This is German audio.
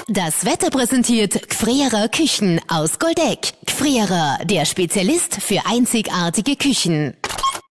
Das Wetter präsentiert Gfrierer Küchen aus Goldeck. Gfrierer, der Spezialist für einzigartige Küchen.